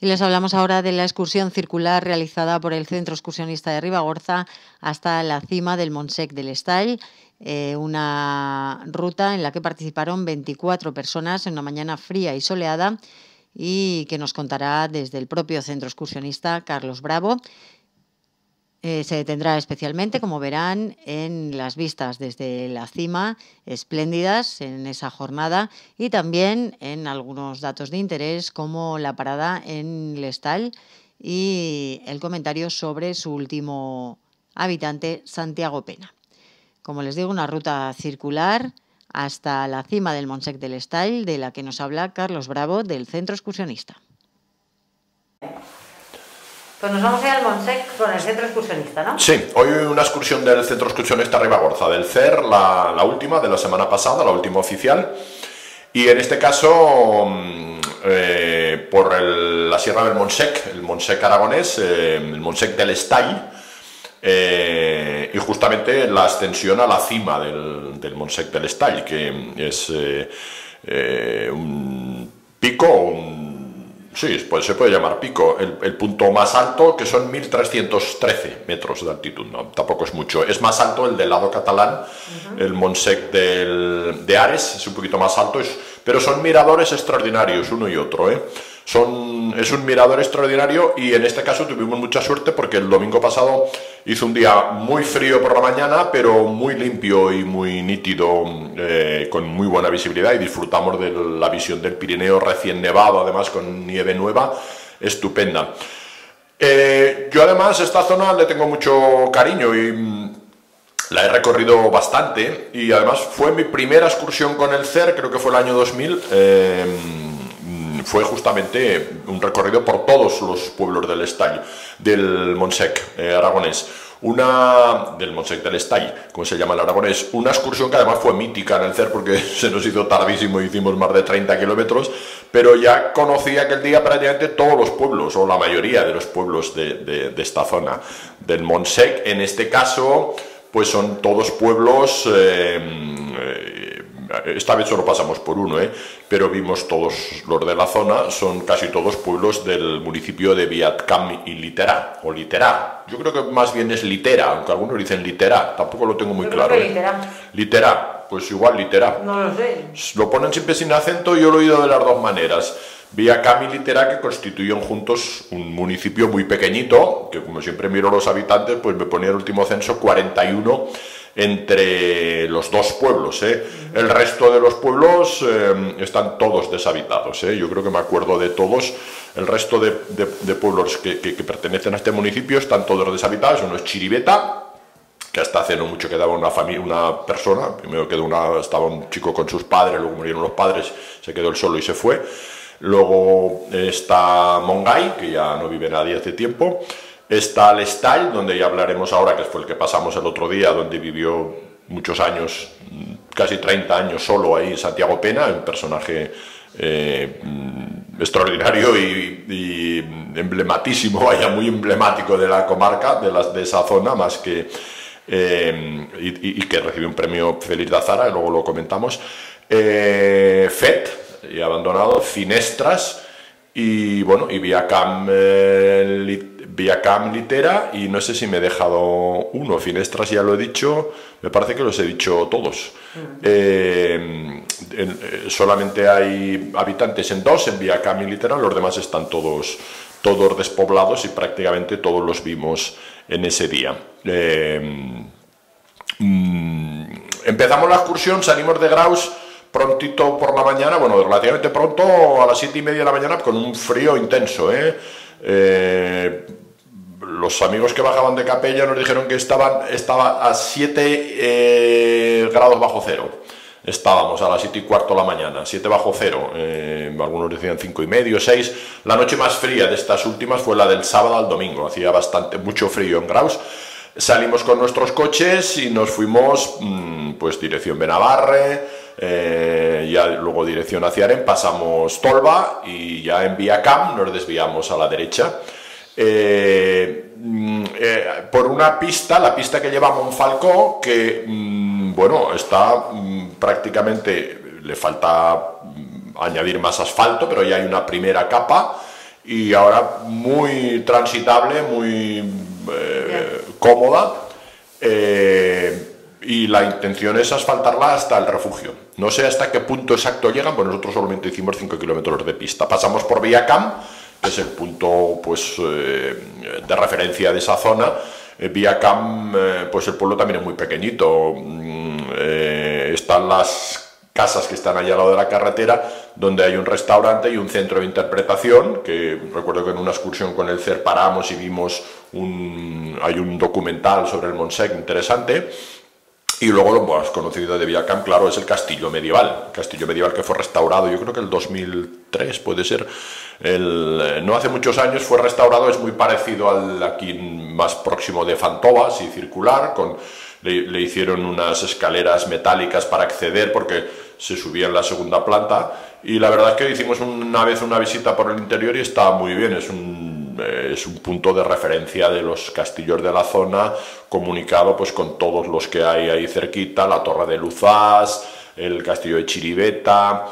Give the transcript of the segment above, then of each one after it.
Y les hablamos ahora de la excursión circular realizada por el Centro Excursionista de Ribagorza hasta la cima del Montsec del Estall, una ruta en la que participaron 24 personas en una mañana fría y soleada y que nos contará desde el propio Centro Excursionista Carlos Bravo. Se detendrá especialmente, como verán, en las vistas desde la cima, espléndidas en esa jornada, y también en algunos datos de interés, como la parada en l'Estall y el comentario sobre su último habitante, Santiago Pena. Como les digo, una ruta circular hasta la cima del Montsec del Estall, de la que nos habla Carlos Bravo, del Centro Excursionista. Pues nos vamos a ir al Montsec con el Centro Excursionista, ¿no? Sí, hoy una excursión del Centro Excursionista Ribagorza, del CER, la última de la semana pasada, la última oficial, y en este caso por la Sierra del Montsec, el Montsec aragonés, el Montsec del Estall, y justamente la ascensión a la cima del Montsec del Estall, que es un pico, sí, pues se puede llamar pico, el punto más alto, que son 1313 metros de altitud, ¿no? Tampoco es mucho, es más alto el del lado catalán, el Montsec de Ares, es un poquito más alto, pero son miradores extraordinarios uno y otro, ¿eh? Es un mirador extraordinario, y en este caso tuvimos mucha suerte porque el domingo pasado hizo un día muy frío por la mañana, pero muy limpio y muy nítido, con muy buena visibilidad, y disfrutamos de la visión del Pirineo recién nevado, además con nieve nueva, estupenda. Yo además esta zona le tengo mucho cariño y la he recorrido bastante, y además fue mi primera excursión con el CER, creo que fue el año 2000, fue justamente un recorrido por todos los pueblos del Estall, del Montsec aragonés, del Montsec del Estall, como se llama el aragonés, una excursión que además fue mítica en el CER porque se nos hizo tardísimo, hicimos más de 30 kilómetros, pero ya conocí aquel día prácticamente todos los pueblos, o la mayoría de los pueblos de esta zona del Montsec. En este caso, pues son todos pueblos, esta vez solo pasamos por uno, pero vimos todos los de la zona, son casi todos pueblos del municipio de Viatcam y Litera, o Litera. Yo creo que más bien es Litera, aunque algunos dicen Litera, tampoco lo tengo muy claro. Litera, pues igual Litera. No lo sé. Lo ponen siempre sin acento, yo lo he oído de las dos maneras. Viatcam y Litera, que constituyen juntos un municipio muy pequeñito, que como siempre miro los habitantes, pues me ponía el último censo 41 entre los dos pueblos, El resto de los pueblos están todos deshabitados, Yo creo que me acuerdo de todos. El resto de pueblos que pertenecen a este municipio están todos deshabitados. Uno es Chiribeta, que hasta hace no mucho quedaba una persona. Primero estaba un chico con sus padres, luego murieron los padres, se quedó él solo y se fue. Luego está Mongay, que ya no vive nadie hace tiempo. Está l'Estall, donde ya hablaremos ahora, que fue el que pasamos el otro día, donde vivió muchos años, casi 30 años solo ahí, Santiago Pena, un personaje extraordinario y emblematísimo, vaya, muy emblemático de la comarca, de esa zona, más que y que recibió un premio Félix de Azara, luego lo comentamos. FET, y abandonado, Finestras, y bueno, y Viatcam Litera, y no sé si me he dejado uno. Finestras ya lo he dicho, me parece que los he dicho todos. Solamente hay habitantes en dos, en Viatcam y Litera, los demás están todos despoblados, y prácticamente todos los vimos en ese día. Empezamos la excursión, salimos de Graus prontito por la mañana, bueno, relativamente pronto, a las 7:30 de la mañana, con un frío intenso, Los amigos que bajaban de Capella nos dijeron que estaba a 7 grados bajo cero. Estábamos a las 7:15 de la mañana, 7 bajo cero, algunos decían 5:30, 6. La noche más fría de estas últimas fue la del sábado al domingo, hacía mucho frío en Graus. Salimos con nuestros coches y nos fuimos, pues dirección Benabarre, ya luego dirección hacia Aren, pasamos Tolba, y ya en Viatcam nos desviamos a la derecha. Por una pista, la pista que lleva a Monfalcó, que bueno, está prácticamente, le falta añadir más asfalto, pero ya hay una primera capa, y ahora muy transitable, muy cómoda, y la intención es asfaltarla hasta el refugio. No sé hasta qué punto exacto llegan, pues nosotros solamente hicimos 5 kilómetros de pista. Pasamos por Viacamp, que es el punto pues, de referencia de esa zona. Viacamp, pues el pueblo también es muy pequeñito. Están las casas que están allá al lado de la carretera, donde hay un restaurante y un centro de interpretación, que recuerdo que en una excursión con el CER paramos y vimos hay un documental sobre el Montsec interesante. Y luego lo más conocido de Viacamp, claro, es el castillo medieval que fue restaurado, yo creo que el 2003 puede ser, no hace muchos años fue restaurado, es muy parecido al aquí más próximo de Fantova, y circular, le hicieron unas escaleras metálicas para acceder porque se subía en la segunda planta, y la verdad es que hicimos una vez una visita por el interior y está muy bien, es un punto de referencia de los castillos de la zona, comunicado pues con todos los que hay ahí cerquita, la Torre de Luzás, el castillo de Chiriveta,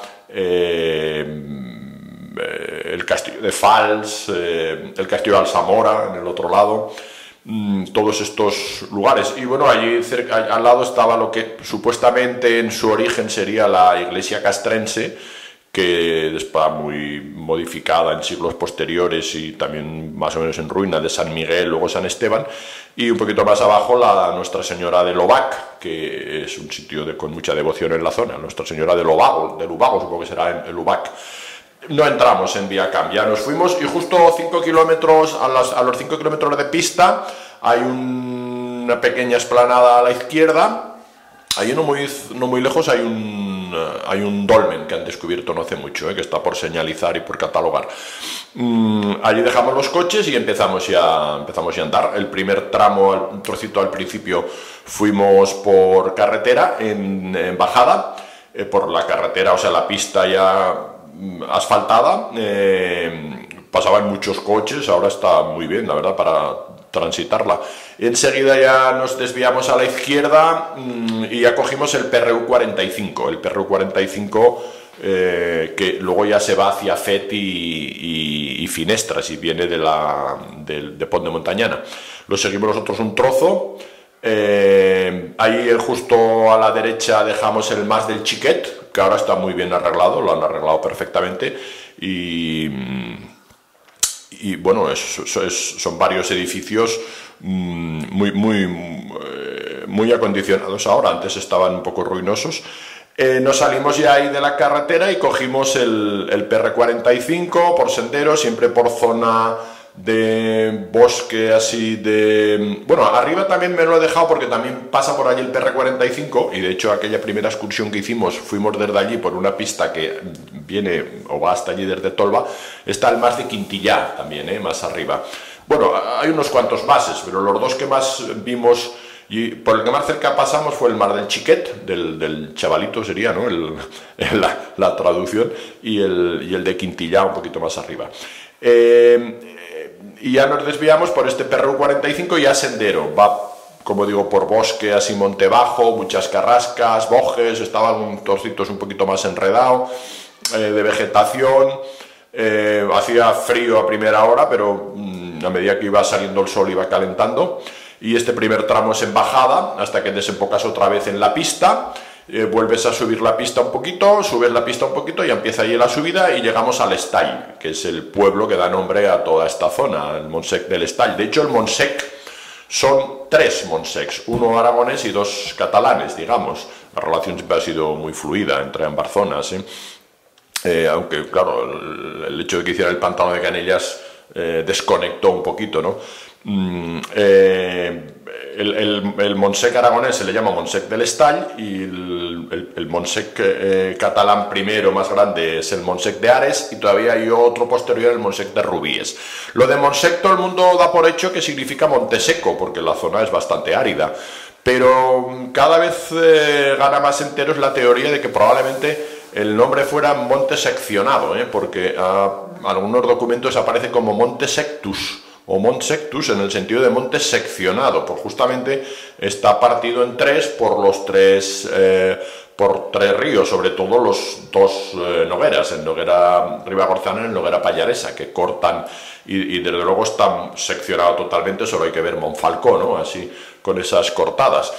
el castillo de Fals, el castillo de Alsamora en el otro lado, todos estos lugares. Y bueno, allí al lado estaba lo que supuestamente en su origen sería la iglesia castrense, que está muy modificada en siglos posteriores y también más o menos en ruina, de San Miguel, luego San Esteban, y un poquito más abajo la Nuestra Señora de Lobac, que es un sitio con mucha devoción en la zona, Nuestra Señora de Lubago, supongo que será en Lubac. No entramos en Viacamp, ya nos fuimos, y justo 5 kilómetros, a los 5 kilómetros de pista hay una pequeña explanada a la izquierda. Ahí no muy lejos hay un dolmen que han descubierto no hace mucho, que está por señalizar y por catalogar. Allí dejamos los coches y empezamos ya a andar. El primer tramo, un trocito al principio, fuimos por carretera en bajada, por la carretera, o sea, la pista ya asfaltada. Pasaban muchos coches, ahora está muy bien, la verdad, para transitarla. Enseguida ya nos desviamos a la izquierda y ya cogimos el PRU 45. El PRU 45 que luego ya se va hacia Fet y Finestras y viene de Pont de Montañana. Lo seguimos nosotros un trozo. Ahí justo a la derecha dejamos el Mas del Xiquet, que ahora está muy bien arreglado, lo han arreglado perfectamente, y bueno, son varios edificios muy acondicionados ahora, antes estaban un poco ruinosos. Nos salimos ya ahí de la carretera y cogimos el PR45 por sendero, siempre por zona de bosque así de... Bueno, arriba también me lo he dejado porque también pasa por allí el PR45, y de hecho aquella primera excursión que hicimos fuimos desde allí por una pista que viene o va hasta allí desde Tolba. Está el Mas de Quintillá también, más arriba. Bueno, hay unos cuantos mases, pero los dos que más vimos y por el que más cerca pasamos fue el Mas del Xiquet, del chavalito sería, ¿no? la traducción, y el de Quintillá un poquito más arriba. Y ya nos desviamos por este PRU 45 y ya sendero, va, como digo, por bosque, así monte bajo, muchas carrascas, bojes, estaban trocitos un poquito más enredados, de vegetación. Hacía frío a primera hora, pero a medida que iba saliendo el sol iba calentando, y este primer tramo es en bajada hasta que desembocas otra vez en la pista. Vuelves a subir la pista un poquito, subes la pista un poquito y empieza ahí la subida y llegamos al Estall, que es el pueblo que da nombre a toda esta zona, el Montsec del Estall. De hecho, el Montsec son 3 Montsecs, uno aragonés y 2 catalanes, digamos. La relación siempre ha sido muy fluida entre ambas zonas, aunque, claro, el hecho de que hiciera el pantano de Canellas desconectó un poquito, ¿no? El Montsec aragonés se le llama Montsec del Estall, y el Montsec catalán primero más grande es el Montsec de Ares, y todavía hay otro posterior, el Montsec de Rubíes. Lo de Montsec todo el mundo da por hecho que significa monte seco, porque la zona es bastante árida, pero cada vez gana más enteros la teoría de que probablemente el nombre fuera monte seccionado, porque algunos documentos aparece como monte sectus o Mont Sectus, en el sentido de monte seccionado, pues justamente está partido en 3 por por Tres Ríos, sobre todo los dos Nogueras, el Noguera Ribagorzana y el Noguera Pallaresa, que cortan y desde luego están seccionados totalmente, solo hay que ver Monfalcó, ¿no? Así, con esas cortadas.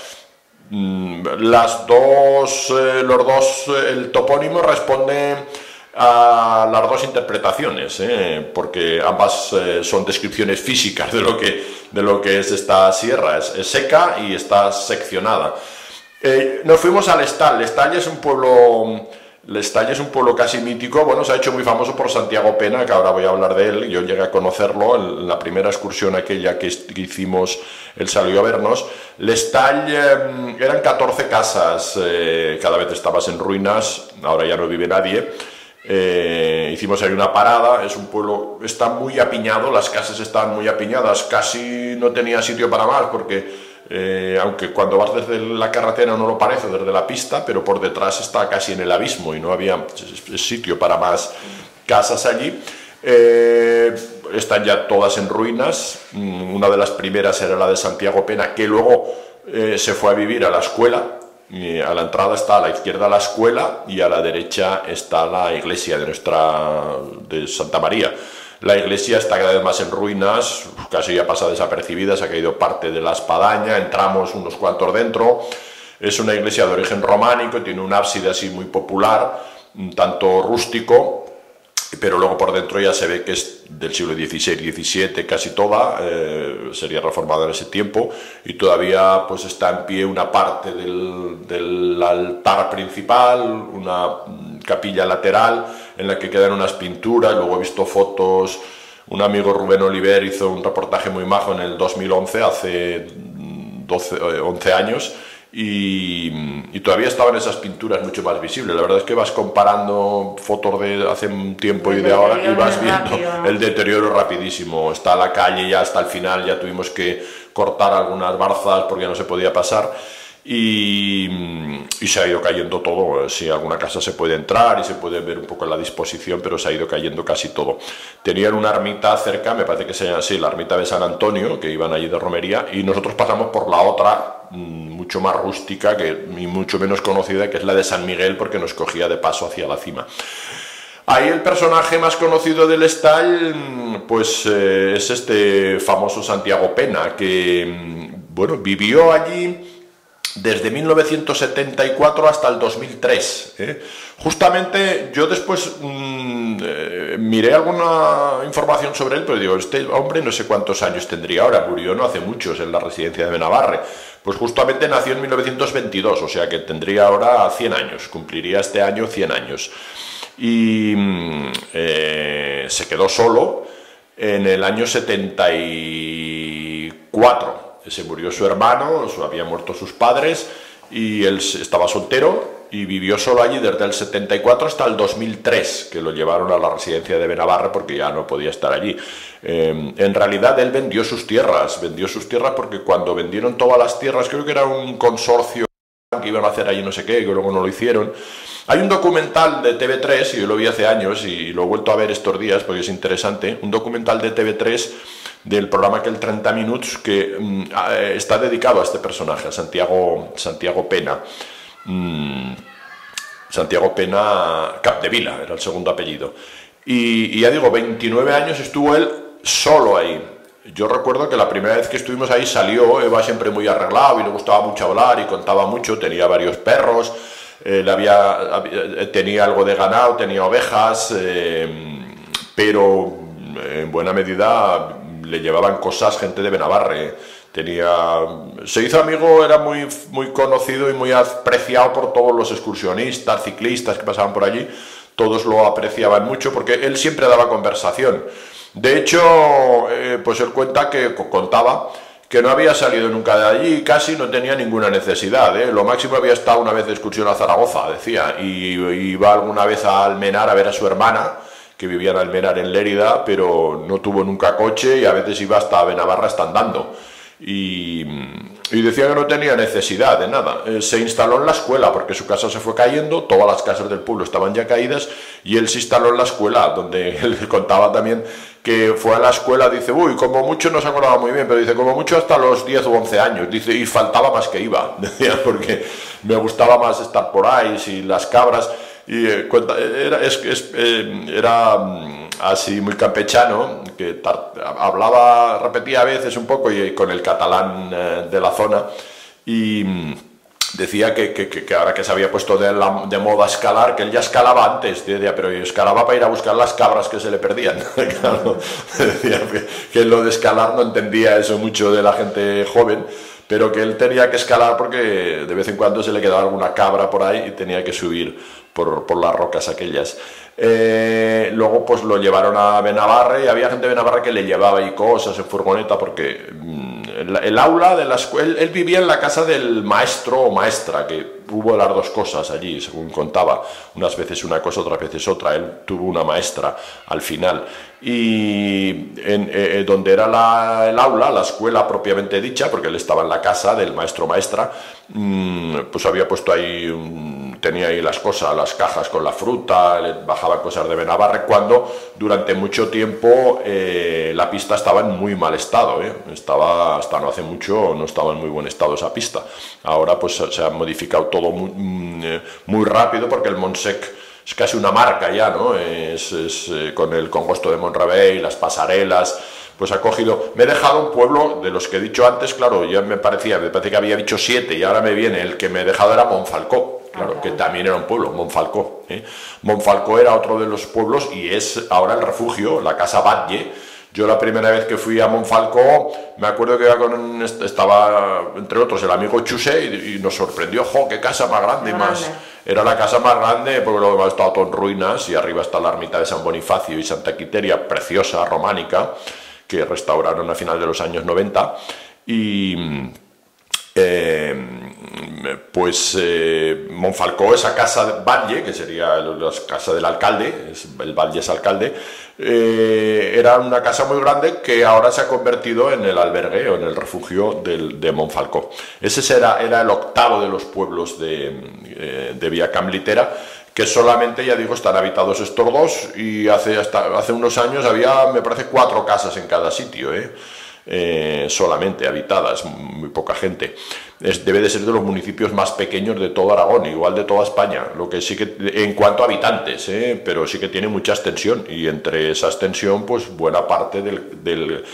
El topónimo responde a las dos interpretaciones, porque ambas son descripciones físicas de lo que es esta sierra. Es seca y está seccionada. Nos fuimos al Estall. Estall es un pueblo casi mítico. Bueno, se ha hecho muy famoso por Santiago Pena, que ahora voy a hablar de él. Yo llegué a conocerlo en la primera excursión aquella que hicimos, él salió a vernos. El Estall eran 14 casas, cada vez estabas en ruinas, ahora ya no vive nadie. Hicimos ahí una parada. Es un pueblo, está muy apiñado, las casas están muy apiñadas, casi no tenía sitio para más, porque aunque cuando vas desde la carretera no lo parece, desde la pista, pero por detrás está casi en el abismo y no había sitio para más casas allí. Están ya todas en ruinas. Una de las primeras era la de Santiago Pena, que luego se fue a vivir a la escuela. Y a la entrada está a la izquierda la escuela y a la derecha está la iglesia de Santa María. La iglesia está cada vez más en ruinas, casi ya pasa desapercibida, se ha caído parte de la espadaña, entramos unos cuantos dentro. Es una iglesia de origen románico, tiene un ábside así muy popular, un tanto rústico, pero luego por dentro ya se ve que es del siglo XVI-XVII casi toda, sería reformada en ese tiempo, y todavía pues está en pie una parte del altar principal, una capilla lateral en la que quedan unas pinturas. Luego he visto fotos, un amigo Rubén Oliver hizo un reportaje muy majo en el 2011, hace 11 años, y todavía estaban esas pinturas mucho más visibles. La verdad es que vas comparando fotos de hace un tiempo y de ahora y vas viendo el deterioro rapidísimo. Está la calle ya hasta el final, ya tuvimos que cortar algunas barzas porque no se podía pasar. Y se ha ido cayendo todo. Si alguna casa se puede entrar y se puede ver un poco la disposición, pero se ha ido cayendo casi todo. Tenían una ermita cerca, me parece que se llama así, la ermita de San Antonio, que iban allí de romería, y nosotros pasamos por la otra, mucho más rústica y mucho menos conocida, que es la de San Miguel, porque nos cogía de paso hacia la cima. Ahí el personaje más conocido del Estall, pues es este famoso Santiago Pena, que bueno, vivió allí desde 1974 hasta el 2003. Justamente yo después miré alguna información sobre él, pero digo, este hombre no sé cuántos años tendría ahora, murió no hace muchos en la residencia de Benabarre. Pues justamente nació en 1922, o sea que tendría ahora 100 años, cumpliría este año 100 años. Y se quedó solo en el año 74. Se murió su hermano, habían muerto sus padres y él estaba soltero y vivió solo allí desde el 74 hasta el 2003, que lo llevaron a la residencia de Benabarre porque ya no podía estar allí. En realidad él vendió sus tierras porque cuando vendieron todas las tierras, creo que era un consorcio que iban a hacer allí no sé qué, que luego no lo hicieron. Hay un documental de TV3, y yo lo vi hace años y lo he vuelto a ver estos días porque es interesante, un documental de TV3 del programa aquel 30 Minutos que está dedicado a este personaje, a Santiago Pena. Santiago Pena Capdevila era el segundo apellido. Y ya digo, 29 años estuvo él solo ahí. Yo recuerdo que la primera vez que estuvimos ahí salió, iba siempre muy arreglado y le gustaba mucho hablar y contaba mucho, tenía varios perros, tenía algo de ganado, tenía ovejas, pero en buena medida le llevaban cosas gente de Benabarre. Se hizo amigo, era muy, muy conocido y muy apreciado por todos los excursionistas, ciclistas que pasaban por allí. Todos lo apreciaban mucho porque él siempre daba conversación. De hecho, pues él contaba que no había salido nunca de allí, casi no tenía ninguna necesidad. Lo máximo había estado una vez de excursión a Zaragoza, decía, y iba alguna vez a Almenar a ver a su hermana, que vivía en Almenar, en Lérida, pero no tuvo nunca coche y a veces iba hasta Benabarra hasta andando. Y decía que no tenía necesidad de nada. Se instaló en la escuela porque su casa se fue cayendo, todas las casas del pueblo estaban ya caídas y él se instaló en la escuela, donde él contaba también que fue a la escuela, dice, uy, como mucho no se acordaba muy bien, pero dice, como mucho hasta los 10 o 11 años, dice, y faltaba más que iba, decía, porque me gustaba más estar por ahí, y las cabras, y era así muy campechano, que hablaba, repetía a veces un poco y con el catalán de la zona, y decía que ahora que se había puesto de moda escalar, que él ya escalaba antes, decía, pero escalaba para ir a buscar las cabras que se le perdían. Claro, decía que lo de escalar no entendía eso mucho de la gente joven, pero que él tenía que escalar porque de vez en cuando se le quedaba alguna cabra por ahí y tenía que subir por las rocas aquellas. Luego pues lo llevaron a Benabarre y había gente de Benabarre que le llevaba ahí cosas en furgoneta porque el aula de la escuela, él vivía en la casa del maestro o maestra, que hubo las dos cosas allí, según contaba, unas veces una cosa, otras veces otra. Él tuvo una maestra al final, y donde era el aula, la escuela propiamente dicha, porque él estaba en la casa del maestro o maestra, pues había puesto ahí, tenía ahí las cosas, las cajas con la fruta, le bajaban cosas de Benabarre, cuando durante mucho tiempo la pista estaba en muy mal estado, estaba, hasta no hace mucho no estaba en muy buen estado esa pista. Ahora pues se ha modificado todo muy rápido, porque el Montsec es casi una marca ya, ¿no? Con el congosto de Montrevey, las pasarelas, pues ha cogido. Me he dejado un pueblo de los que he dicho antes, claro, ya me parecía que había dicho 7 y ahora me viene, el que me he dejado era Monfalcó, claro, que también era un pueblo, Monfalcó. Monfalcó era otro de los pueblos y es ahora el refugio, la Casa Batlle. Yo la primera vez que fui a Monfalcó, me acuerdo que estaba, entre otros, el amigo Chuse, y nos sorprendió, ¡jo, qué casa más grande! Era la casa más grande, porque luego ha estado todo en ruinas, y arriba está la ermita de San Bonifacio y Santa Quiteria, preciosa, románica, que restauraron a final de los años 90, y Monfalcó, esa casa de Batlle, que sería la casa del alcalde, el Batlle es alcalde, era una casa muy grande que ahora se ha convertido en el albergue o en el refugio de Monfalcó. Ese era el octavo de los pueblos de Vía Camlitera, que solamente, ya digo, están habitados estos dos, y hace unos años había, me parece, 4 casas en cada sitio, solamente habitadas, muy poca gente. Debe de ser de los municipios más pequeños de todo Aragón, igual de toda España, lo que sí que en cuanto a habitantes, pero sí que tiene mucha extensión, y entre esa extensión pues buena parte del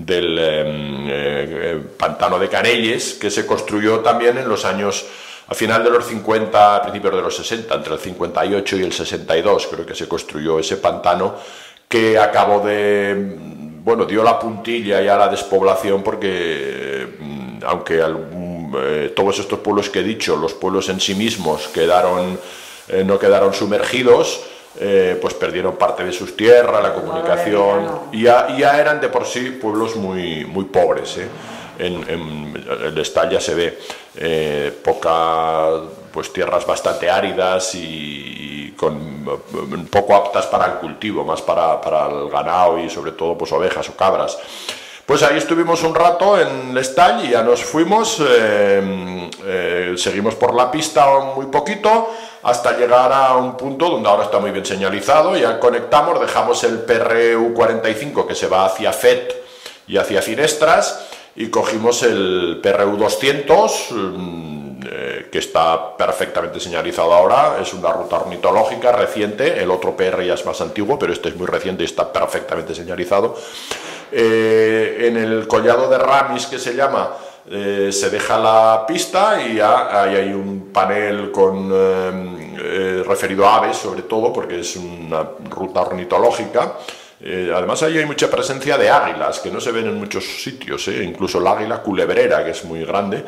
pantano de Canelles, que se construyó también en los años, a final de los 50, a principios de los 60, entre el 58 y el 62, creo que se construyó ese pantano, que acabó dio la puntilla ya a la despoblación, porque aunque todos estos pueblos que he dicho, los pueblos en sí mismos no quedaron sumergidos, pues perdieron parte de sus tierras, la comunicación, y ya eran de por sí pueblos muy pobres. En el Estall ya se ve pues tierras bastante áridas y poco aptas para el cultivo, más para el ganado y sobre todo pues ovejas o cabras. Pues ahí estuvimos un rato en el Estall y ya nos fuimos, seguimos por la pista un poquito hasta llegar a un punto donde ahora está muy bien señalizado. Ya conectamos, dejamos el PRU 45 que se va hacia Fet y hacia Finestras, y cogimos el PRU 200, que está perfectamente señalizado ahora. Es una ruta ornitológica reciente, el otro PR ya es más antiguo, pero este es muy reciente y está perfectamente señalizado. En el collado de Ramis, que se llama, se deja la pista y ya ahí hay un panel referido a aves, sobre todo, porque es una ruta ornitológica. Además ahí hay mucha presencia de águilas, que no se ven en muchos sitios, incluso el águila culebrera, que es muy grande,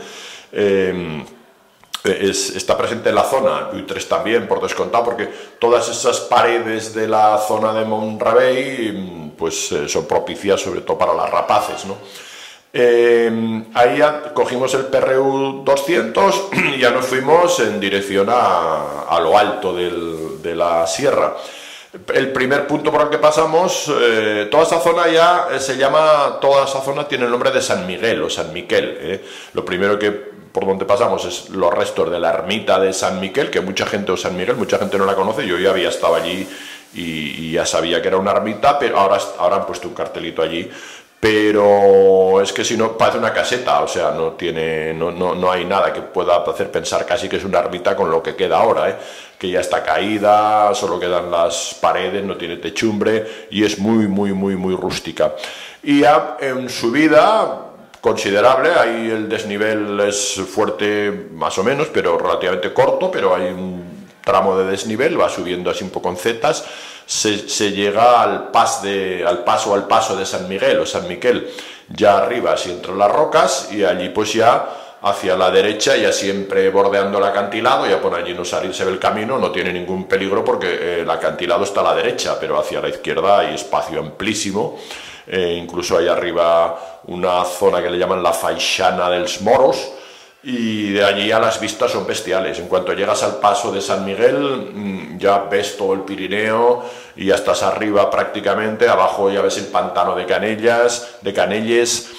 está presente en la zona, buitres también, por descontado, porque todas esas paredes de la zona de Montrevey pues son propicias sobre todo para las rapaces, ¿no? Ahí ya cogimos el PRU 200 y ya nos fuimos en dirección a lo alto de la sierra. El primer punto por el que pasamos, toda esa zona ya toda esa zona tiene el nombre de San Miguel o San Miquel. Lo primero que por donde pasamos es los restos de la ermita de San Miquel, que mucha gente, o San Miguel, mucha gente no la conoce. Yo ya había estado allí y ya sabía que era una ermita, pero ahora han puesto un cartelito allí. Pero es que si no, parece una caseta, o sea, no hay nada que pueda hacer pensar casi que es una ermita con lo que queda ahora, que ya está caída, solo quedan las paredes, no tiene techumbre y es muy rústica. Y ya en subida considerable, ahí el desnivel es fuerte más o menos, pero relativamente corto, pero hay un tramo de desnivel, va subiendo así un poco en zetas. Se llega al paso de San Miguel o San Miquel, ya arriba, así entre las rocas, y allí pues ya hacia la derecha, ya siempre bordeando el acantilado, ya por allí no se ve el camino, no tiene ningún peligro porque el acantilado está a la derecha, pero hacia la izquierda hay espacio amplísimo, incluso hay arriba una zona que le llaman la Faixana dels Moros, y de allí ya las vistas son bestiales. En cuanto llegas al paso de San Miguel, ya ves todo el Pirineo y ya estás arriba prácticamente. Abajo ya ves el pantano de Canelles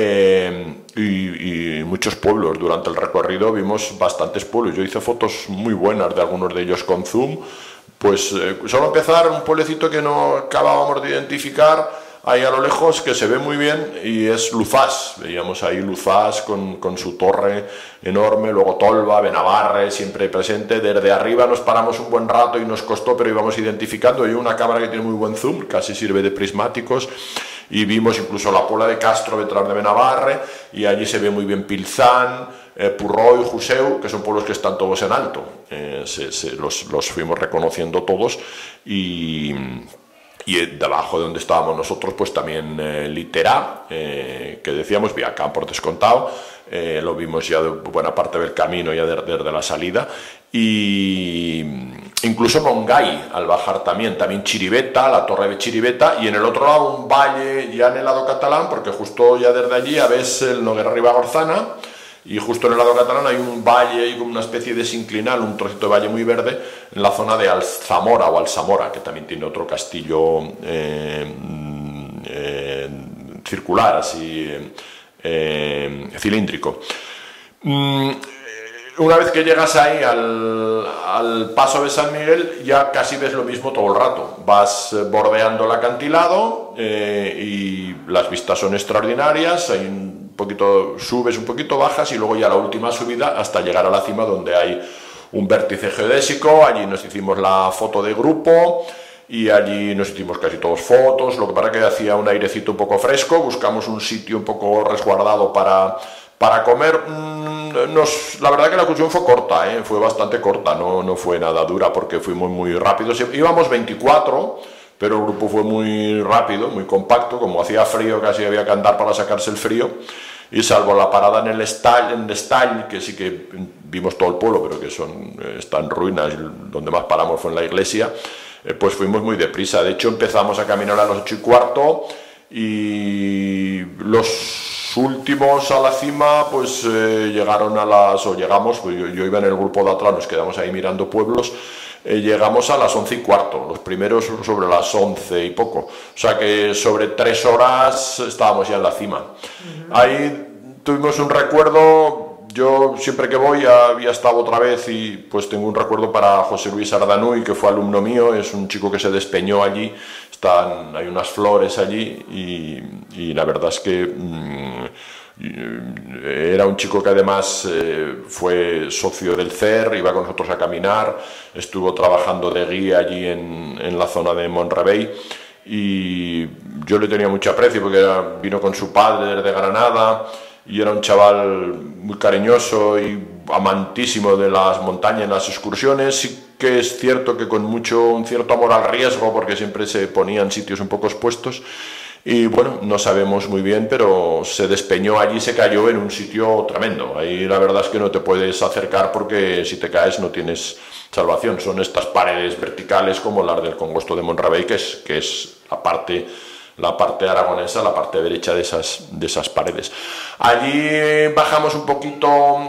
y muchos pueblos. Durante el recorrido vimos bastantes pueblos. Yo hice fotos muy buenas de algunos de ellos con zoom. Pues solo empezar, un pueblecito que no acabábamos de identificar ahí a lo lejos, que se ve muy bien, y es Luzás. Veíamos ahí Luzás con su torre enorme, luego Tolba, Benabarre, siempre presente. Desde arriba nos paramos un buen rato y nos costó, pero íbamos identificando. Hay una cámara que tiene muy buen zoom, casi sirve de prismáticos, y vimos incluso la Puebla de Castro detrás de Benabarre, y allí se ve muy bien Pilzán, Purró y Juseu, que son pueblos que están todos en alto. Los fuimos reconociendo todos, y debajo de donde estábamos nosotros, pues también Literá, que decíamos, Viacán por descontado, lo vimos ya de buena parte del camino, ya desde la salida, y incluso Montgai al bajar también Chiriveta, la torre de Chiriveta, y en el otro lado un valle ya en el lado catalán, porque justo ya desde allí ya ves el Noguera Ribagorzana, y justo en el lado catalán hay un valle y como una especie de sinclinal, un trocito de valle muy verde, en la zona de Alzamora o Alsamora, que también tiene otro castillo circular, así cilíndrico. Una vez que llegas ahí al paso de San Miguel, ya casi ves lo mismo todo el rato. Vas bordeando el acantilado y las vistas son extraordinarias. Hay un poquito, subes un poquito, bajas y luego ya la última subida hasta llegar a la cima, donde hay un vértice geodésico. Allí nos hicimos la foto de grupo y allí nos hicimos casi todos fotos. Lo que pasa que hacía un airecito un poco fresco, buscamos un sitio un poco resguardado para comer. La verdad que la excursión fue corta, fue bastante corta, no fue nada dura porque fuimos muy rápidos. Íbamos 24, pero el grupo fue muy rápido, muy compacto. Como hacía frío, casi había que andar para sacarse el frío. Y salvo la parada en Estall, que sí que vimos todo el pueblo, pero que está en ruinas, donde más paramos fue en la iglesia, pues fuimos muy deprisa. De hecho, empezamos a caminar a las 8:15 y los últimos a la cima pues llegamos, pues yo iba en el grupo de atrás, nos quedamos ahí mirando pueblos, llegamos a las 11:15, los primeros sobre las 11 y poco, o sea que sobre 3 horas estábamos ya en la cima. Ahí tuvimos un recuerdo. Yo siempre que voy había estado otra vez y pues tengo un recuerdo para José Luis Ardanuy, que fue alumno mío. Es un chico que se despeñó allí, hay unas flores allí y la verdad es que era un chico que además fue socio del CER, iba con nosotros a caminar, estuvo trabajando de guía allí en la zona de Montrevey, y yo le tenía mucho aprecio porque vino con su padre desde Granada y era un chaval muy cariñoso y amantísimo de las montañas, las excursiones. Sí que es cierto que con un cierto amor al riesgo, porque siempre se ponía en sitios un poco expuestos. Y bueno, no sabemos muy bien, pero se despeñó allí, se cayó en un sitio tremendo. Ahí la verdad es que no te puedes acercar porque si te caes no tienes salvación. Son estas paredes verticales como las del Congosto de Montrevey, que es la parte aragonesa, la parte derecha de esas paredes. Allí bajamos un poquito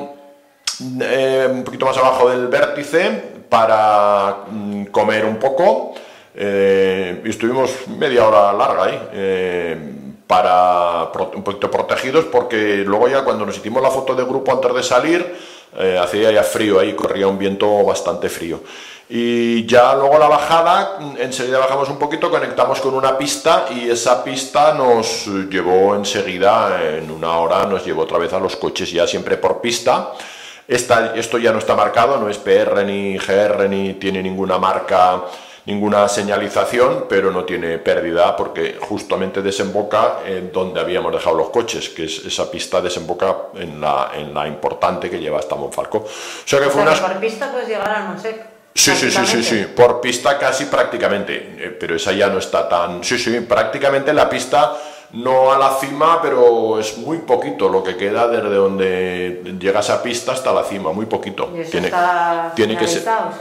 más abajo del vértice para comer un poco. Y estuvimos media hora larga ahí, un poquito protegidos, porque luego ya cuando nos hicimos la foto de grupo antes de salir, hacía ya frío ahí, corría un viento bastante frío. Y ya luego la bajada, enseguida bajamos un poquito, conectamos con una pista y esa pista nos llevó enseguida, en una hora, nos llevó otra vez a los coches, ya siempre por pista. Esto ya no está marcado, no es PR ni GR ni tiene ninguna marca, ninguna señalización, pero no tiene pérdida porque justamente desemboca en donde habíamos dejado los coches, que es esa pista desemboca en la importante que lleva hasta Monfalcó. O sea que fue una... por pista puedes llegar al Montsec. Sí, por pista casi prácticamente, pero esa ya no está tan... Sí, prácticamente la pista, no a la cima, pero es muy poquito lo que queda desde donde llega esa pista hasta la cima, muy poquito. ¿Y eso tiene que ser...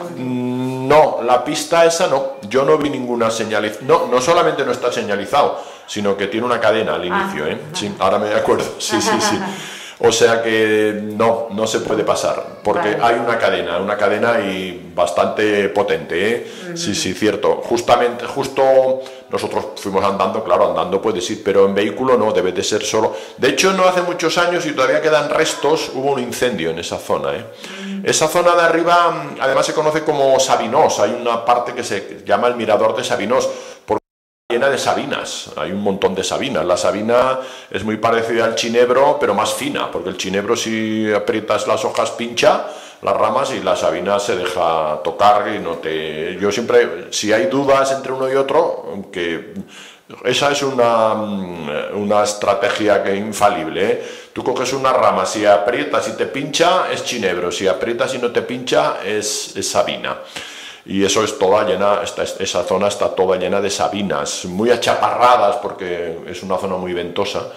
No, la pista esa no, yo no vi ninguna señalización, no solamente no está señalizado, sino que tiene una cadena al inicio, Sí, ahora me acuerdo, sí. O sea que no se puede pasar, porque hay una cadena y bastante potente, Sí, cierto. Justo nosotros fuimos andando, claro, andando puedes ir, pero en vehículo no, debe de ser solo. De hecho, no hace muchos años y todavía quedan restos, hubo un incendio en esa zona, Esa zona de arriba, además se conoce como Sabinós, hay una parte que se llama el Mirador de Sabinós, llena de sabinas, hay un montón de sabinas. La sabina es muy parecida al chinebro, pero más fina, porque el chinebro si aprietas las hojas pincha las ramas y la sabina se deja tocar y no te... Yo siempre, si hay dudas entre uno y otro, que esa es una estrategia que infalible, Tú coges una rama, si aprietas y te pincha es chinebro, si aprietas y no te pincha es sabina. Y eso es toda llena, esa zona está toda llena de sabinas, muy achaparradas porque es una zona muy ventosa,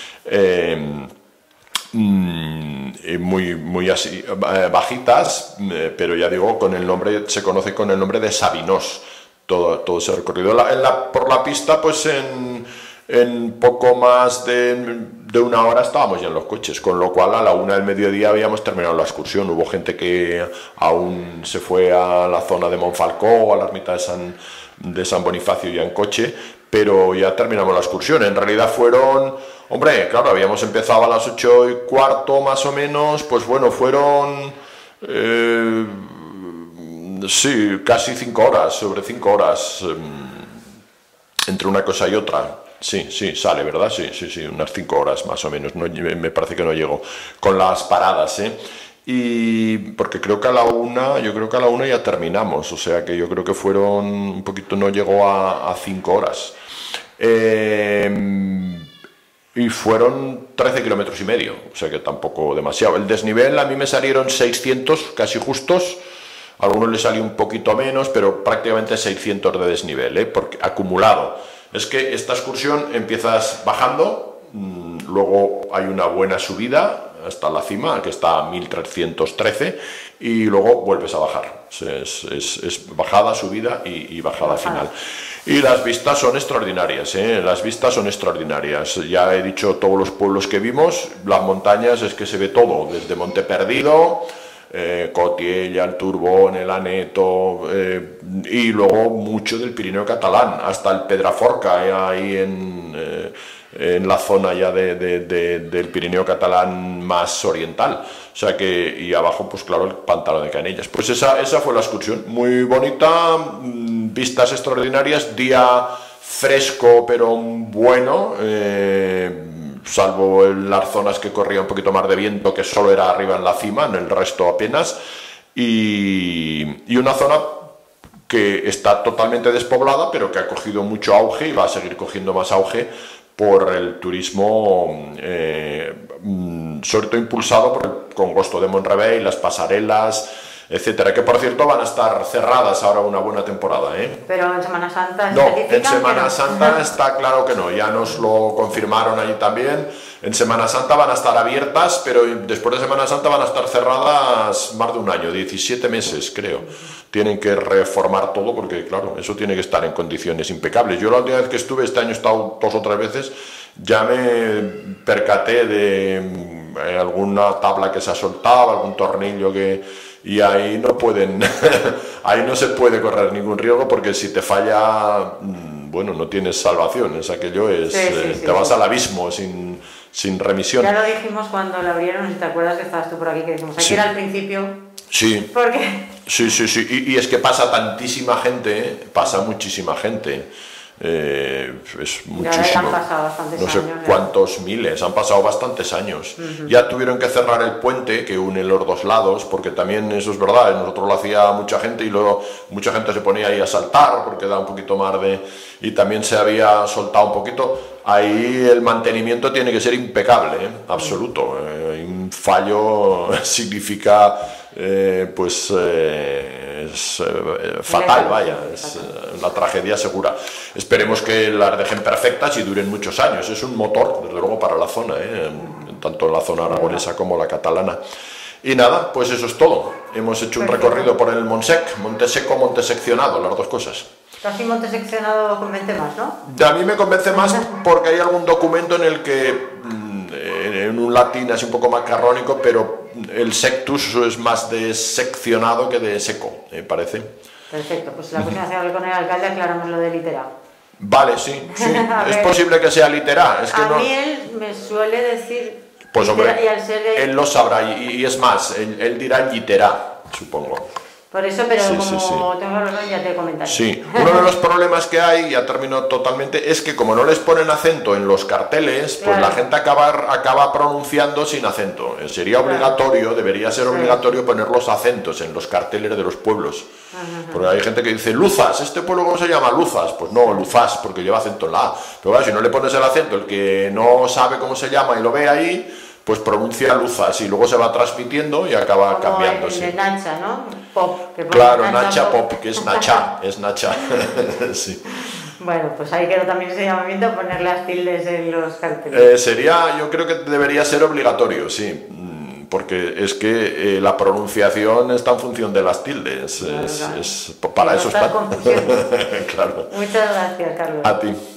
muy así, bajitas, pero ya digo, con el nombre, se conoce con el nombre de Sabinós, todo ese recorrido. Por la pista, pues en poco más de una hora estábamos ya en los coches, con lo cual a la 1 del mediodía habíamos terminado la excursión. Hubo gente que aún se fue a la zona de Monfalcó o a la ermita de San Bonifacio ya en coche, pero ya terminamos la excursión. En realidad fueron, hombre, claro, habíamos empezado a las 8:15 más o menos, pues bueno, fueron sí, casi 5 horas, sobre 5 horas entre una cosa y otra. Sí, sale, ¿verdad? Sí, unas 5 horas más o menos, no, me parece que no llego, con las paradas, y porque creo que a la 1, ya terminamos, o sea que yo creo que fueron un poquito, no llegó a 5 horas, y fueron 13 kilómetros y medio, o sea que tampoco demasiado. El desnivel a mí me salieron 600, casi justos. A algunos les salió un poquito menos, pero prácticamente 600 de desnivel, porque acumulado. Es que esta excursión empiezas bajando, luego hay una buena subida hasta la cima, que está a 1313, y luego vuelves a bajar. Es bajada, subida y bajada final. Y las vistas son extraordinarias, las vistas son extraordinarias. Ya he dicho todos los pueblos que vimos, las montañas, es que se ve todo, desde Monte Perdido, Cotiella, el Turbón, el Aneto, y luego mucho del Pirineo catalán, hasta el Pedraforca, ahí en la zona ya del Pirineo catalán más oriental. O sea que, y abajo, pues claro, el pantano de Canellas. Pues esa fue la excursión, muy bonita, vistas extraordinarias, día fresco pero bueno, salvo en las zonas que corría un poquito más de viento, que solo era arriba en la cima, en el resto apenas, y una zona que está totalmente despoblada, pero que ha cogido mucho auge y va a seguir cogiendo más auge por el turismo, sobre todo impulsado por el Congosto de Monrevey, las pasarelas, etcétera, que por cierto van a estar cerradas ahora una buena temporada, Pero en Semana Santa no, en Semana Santa está claro que no, ya nos lo confirmaron allí también. En Semana Santa van a estar abiertas, pero después de Semana Santa van a estar cerradas más de un año, 17 meses creo. Tienen que reformar todo porque claro, eso tiene que estar en condiciones impecables. Yo la última vez que estuve, este año he estado 2 o 3 veces, ya me percaté de alguna tabla que se ha soltado, algún tornillo y ahí no pueden, ahí no se puede correr ningún riesgo porque si te falla, bueno, no tienes salvación, es aquello, te vas al abismo sin remisión. Ya lo dijimos cuando la abrieron, si te acuerdas que estabas tú por aquí, que dijimos, aquí era al principio. Sí. ¿Por qué? Sí, y es que pasa tantísima gente, pasa muchísima gente. Es muchísimo. Han pasado bastantes no sé años, cuántos miles, han pasado bastantes años. Ya tuvieron que cerrar el puente que une los dos lados, porque también eso es verdad, nosotros lo hacía mucha gente y luego mucha gente se ponía ahí a saltar porque da un poquito más de... y también se había soltado un poquito. Ahí el mantenimiento tiene que ser impecable, absoluto. Un fallo significa es fatal, vaya, es una tragedia segura. Esperemos que las dejen perfectas y duren muchos años. Es un motor, desde luego, para la zona, tanto la zona aragonesa como la catalana. Y nada, pues eso es todo. Hemos hecho un recorrido por el Montsec, Monte Seco, Monte Seccionado, las dos cosas. Casi Monte Seccionado convence más, ¿no? A mí me convence más porque hay algún documento en el que, en un latín así un poco macarrónico, pero el sectus es más de seccionado que de seco, me parece. Perfecto, pues la próxima vez que hable con el alcalde aclaramos lo de litera. Vale, sí. Es posible que sea litera. Es que a mí él me suele decir... Pues hombre, y al ser de... él lo sabrá y es más, él dirá litera, supongo. Por eso, pero como tengo razón ya te comentaré. Sí, uno de los problemas que hay, ya termino totalmente, es que como no les ponen acento en los carteles, pues la gente acaba pronunciando sin acento. Sería obligatorio, debería ser obligatorio poner los acentos en los carteles de los pueblos. Porque hay gente que dice, Luzas, ¿este pueblo cómo se llama? Luzas. Pues no, Luzas, porque lleva acento en la A. Pero claro, si no le pones el acento, el que no sabe cómo se llama y lo ve ahí, pues pronuncia Luzas y luego se va transmitiendo y acaba como cambiando. El de Nacha, ¿no? Pop. Claro, Nacha Pop, que es Nacha, es Nacha. Sí. Bueno, pues ahí quedó también ese llamamiento, poner las tildes en los carteles. Yo creo que debería ser obligatorio, sí, porque es que la pronunciación está en función de las tildes, para eso está. Confusión. Claro. Muchas gracias, Carlos. A ti.